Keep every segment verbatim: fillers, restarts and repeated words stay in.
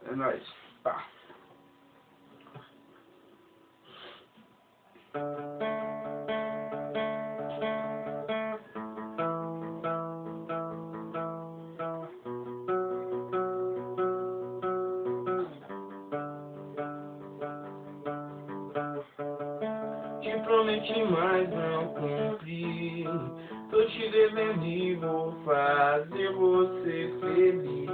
É nóis. Pá. Te prometi, mas não cumpri. Tô te devendo e vou fazer você feliz.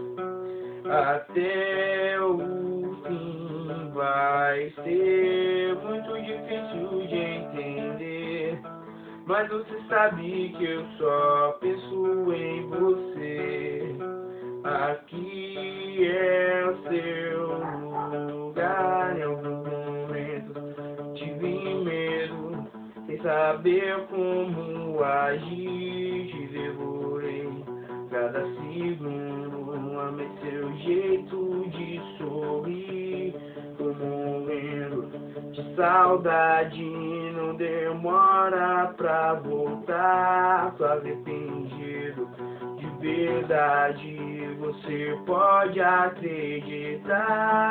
Até o fim vai ser muito difícil de entender, mas você sabe que eu só penso em você. Aqui é o seu lugar. Em alguns momentos tive medo, sem saber como agir. Te devorei cada segundo, amei seu jeito de sorrir. Tô morrendo de saudade, não demora pra voltar. Tô arrependido de verdade, você pode acreditar.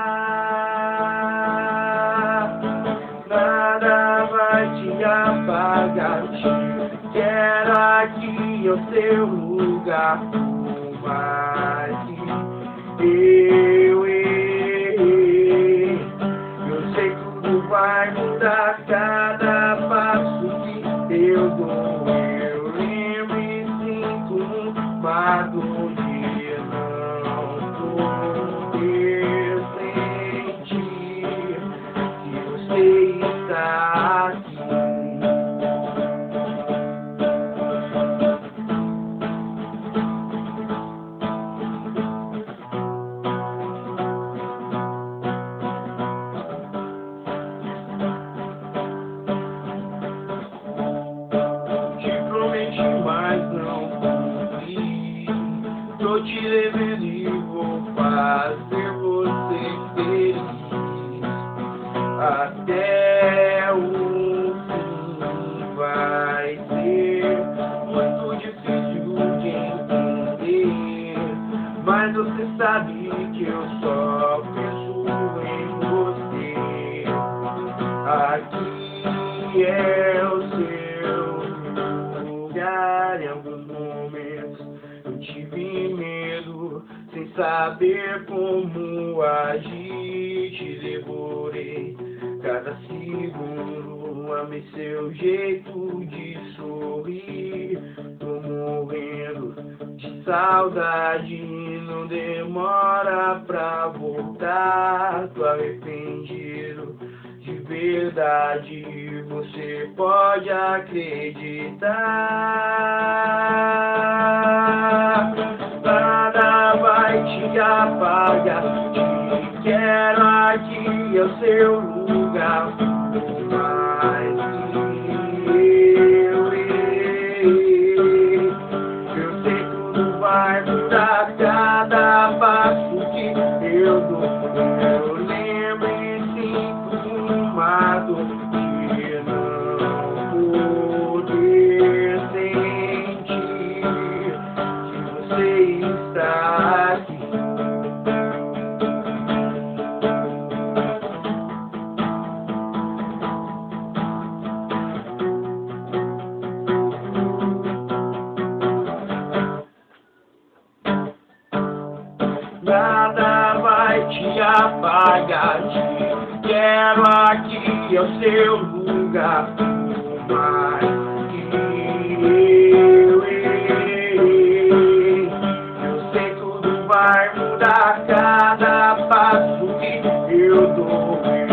Nada vai te apagar, te quero aqui ao seu lugar. Por mais que eu errei, eu sei que tudo vai mudar. Cada passo que eu dou, eu lembro e sinto um fardo de não poder sentir que você está aqui. Mas não cumpri. Tô te devendo e vou fazer você feliz. Até o fim vai ser muito difícil de entender, mas você sabe que eu só penso em você. Aqui é o seu lugar. Em alguns momentos eu tive medo, sem saber como agir. Te devorei cada segundo, amei seu jeito de sorrir. Tô morrendo de saudade, não demora pra voltar. Tô arrependido de verdade, você pode acreditar. Nada vai te apagar, te quero aqui ao seu lugar. Por mais que eu errei, eu sei que tudo vai mudar. Cada passo que eu dou, eu lembro e sinto um fardo de não poder sentir que você está aqui. Nada vai te apagar, te quero aqui ao seu lugar. Por mais que eu errei, eu sei que tudo vai mudar. Cada passo que eu dou,